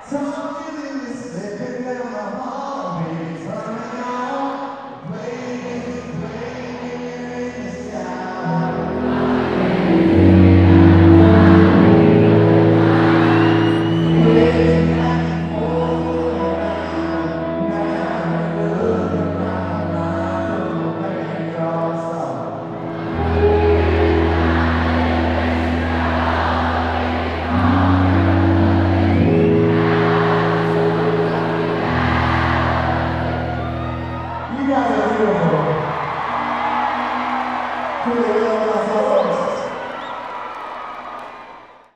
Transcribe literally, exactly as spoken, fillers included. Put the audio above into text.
Talking in this second and my heart beats.